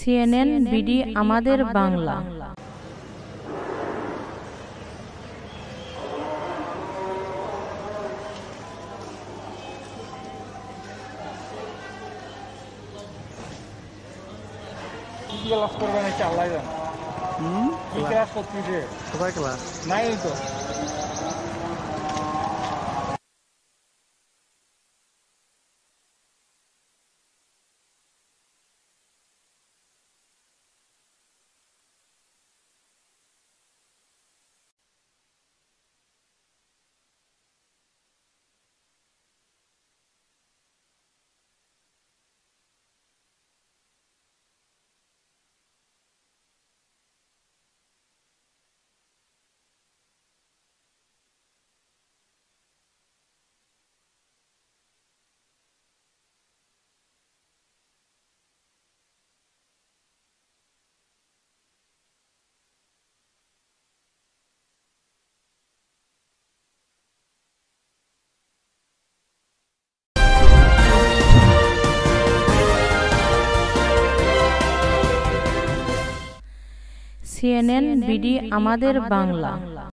CNN BD আমাদের Bangla. Class করবে নাকি আল্লাহ জানে। কি ক্লাস করতেছে? সবাই ক্লাস নাই তো। সিএনএন বিডি আমাদের বাংলা।